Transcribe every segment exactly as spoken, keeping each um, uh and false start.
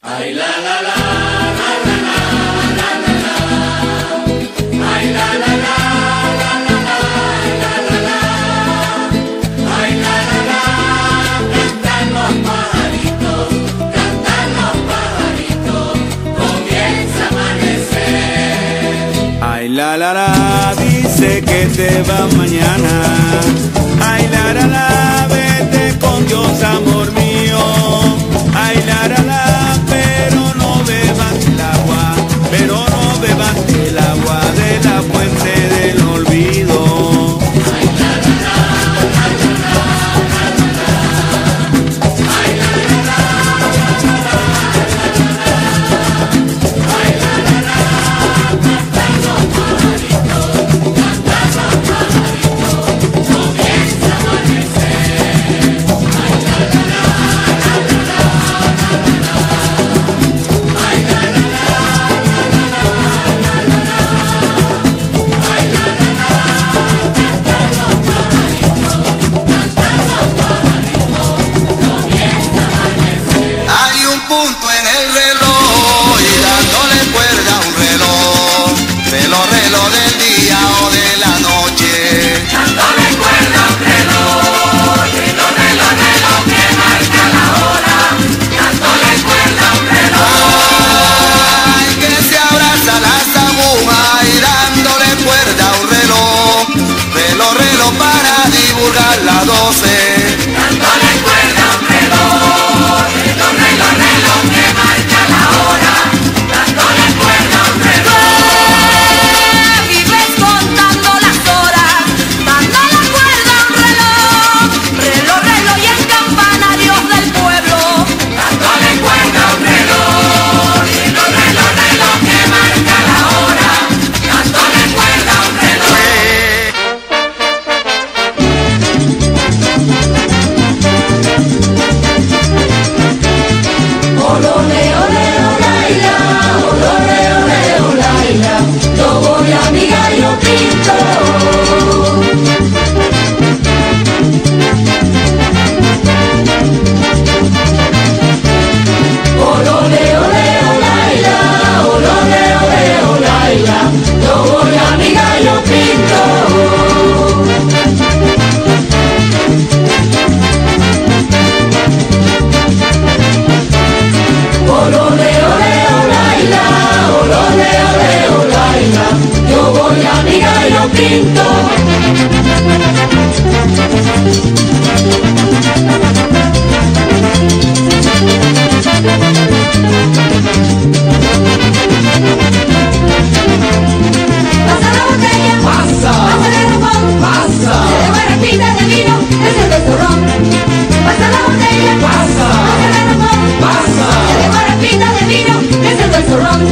Ay, la, la, la, la, la, la, la, la, la. Ay, la, la, la, la, la, la, la, la, la. Ay, la, la, la. Cantan los pajaritos, cantan los pajaritos, comienza a amanecer. Ay, la, la, la, dice que te vas mañana. Ay, la, la, la, vete con Dios, amor mío. Ay, la, la, la, pero no bebas el agua, pero no bebas el agua de la fuente del olvido. Ay, la, la, la, la, la, la, la, la, la. Ay, la, la, la, la, la, la, la, la. Ay, la, la, la, cantan los pajaritos, cantan los pajaritos, comienza a amanecer. Ay, la, la, la, la, la, la, la, la. Ay, la, la, la, la, la, la, la, la, la. Ay, la, la, la, la, cantan los pajaritos, cantan los pajaritos, comienza a amanecer. Hay un punto en el reloj y dándole cuerda a un reloj, reloj, reloj del día o de la noche. Dándole cuerda a un reloj, reloj, reloj, reloj que marca la hora. Dándole cuerda a un reloj. Ay, que se abraza las agujas y dándole cuerda a un reloj, reloj, reloj para divulgar las doce. Dándole cuerda a un reloj, reloj, reloj, reloj que marca la hora. Dándole cuerda a un reloj. Vives contando las horas, dándole cuerda a un reloj, reloj, reloj y el campanarios del pueblo. Dándole cuerda a un reloj, reloj, reloj, reloj que marca la hora. Dándole cuerda a un reloj. Olole, ole, olaila, olole, ole, olaila, yo voy a mi gallo pinto. Olole, ole, olaila, olole, ole, olaila, yo voy a mi gallo pinto. Olole, ole, olaila, olole, ole, olaila, yo voy a mi gallo pinto. Pasa la botella, Pasa. pásale el ron, Pasa. se le va repita de vino, es el besorrón. Pasa la botella, Pasa. pásale el ron, Pasa. se le va repita de vino, es el besorrón.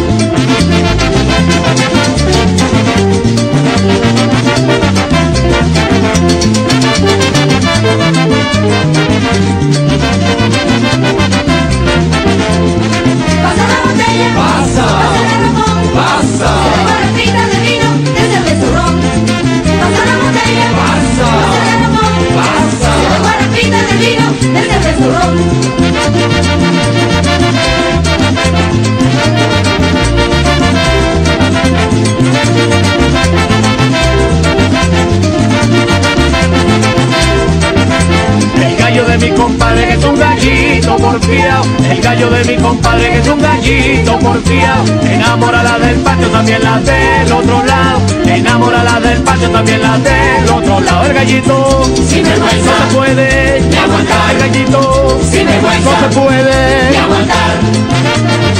Pasa la botella, Pasa. pásale el ron, Pasa. se le va repita de vino, es el besorrón. Pasa la botella, Pasa. pásale el ron, Pasa. se le va repita de vino, es el besorrón. El gallo de mi compadre que es un gallito porfiado, el gallo de mi compadre que es un gallito porfiado, enamórala del patio, también la del otro lado, enamórala del patio, también la del otro lado. El gallito Sin vergüenza. no se puede Ni aguantar. el gallito Sin vergüenza. no se puede Y aguantar.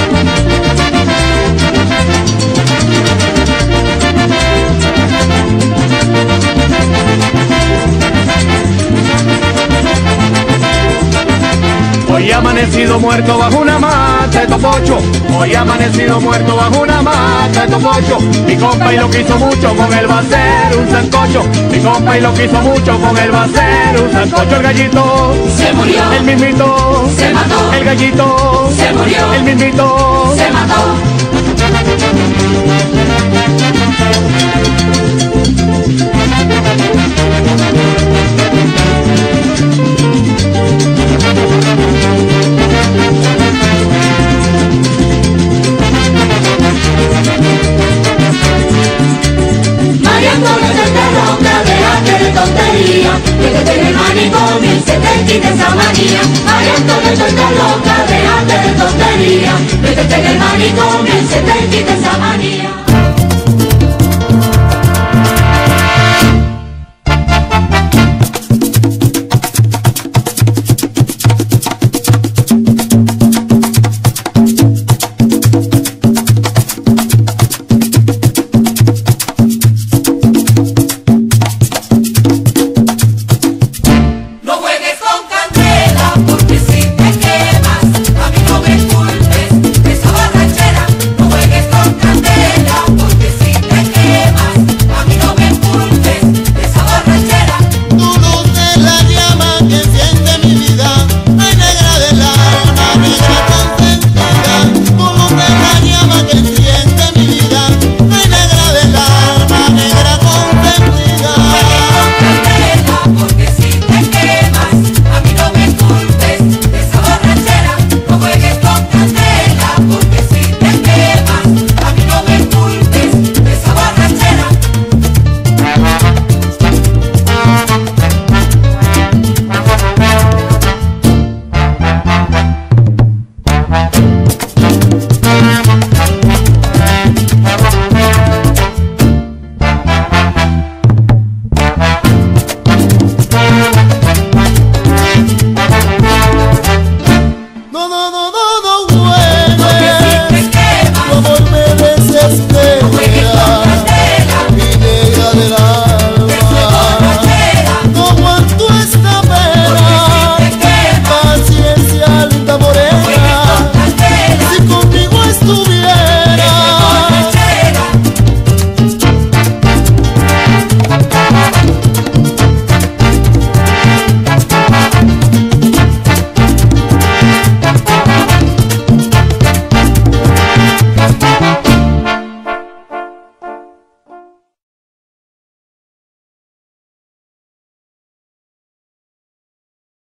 Hoy ha amanecido muerto bajo una mata de topocho, hoy ha amanecido muerto bajo una mata de topocho. Mi compa y lo quiso mucho, con él va a ser un sancocho. Mi compa y lo quiso mucho, con él va a ser un sancocho. El gallito Se murió. el mismito Se mató. el gallito Se murió. el mismito Se mató. María, métete en el manicomio y se te quita esa manía. María Antonia, tú estás loca, déjate de tontería, métete en el manicomio y se te quita esa manía.